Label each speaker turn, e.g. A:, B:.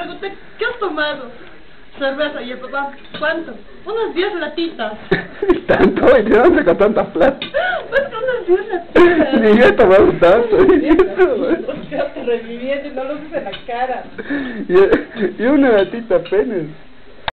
A: pregunté, ¿qué has tomado? Cerveza. Y el papá, ¿cuánto? Unas 10 latitas.
B: ¿Tanto? ¿Y de dónde sacó tanta plata?
A: Pues unas 10 latitas.
B: Ni yo he tomado tanto.
A: Te reviviendo y no lo uses en la cara.
B: Y una latita apenas.